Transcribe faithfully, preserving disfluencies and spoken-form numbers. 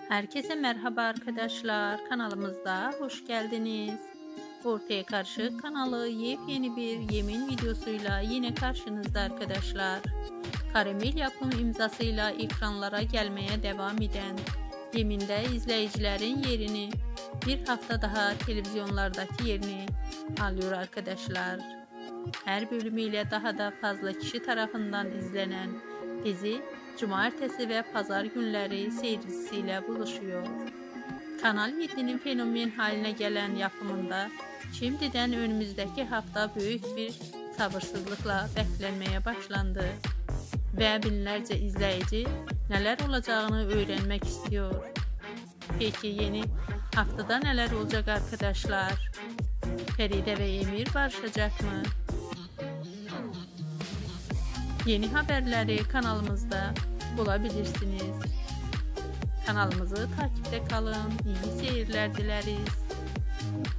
Herkese merhaba arkadaşlar. Kanalımızda hoş geldiniz. Ortaya Karışık kanalı yepyeni bir yemin videosuyla yine karşınızda arkadaşlar. Karamel yapım imzasıyla ekranlara gelmeye devam eden Yemin'de izleyicilerin yerini bir hafta daha televizyonlardaki yerini alıyor arkadaşlar. Her bölümüyle daha da fazla kişi tarafından izlenen dizi cumartesi ve pazar günleri seyircisiyle buluşuyor. Kanal yedi'nin fenomen haline gelen yapımında şimdiden önümüzdeki hafta büyük bir sabırsızlıkla beklenmeye başlandı ve binlerce izleyici neler olacağını öğrenmek istiyor. Peki yeni haftada neler olacak arkadaşlar? Feride ve Emir barışacak mı? Yeni haberleri kanalımızda bulabilirsiniz. Kanalımızı takipte kalın. İyi seyirler dileriz.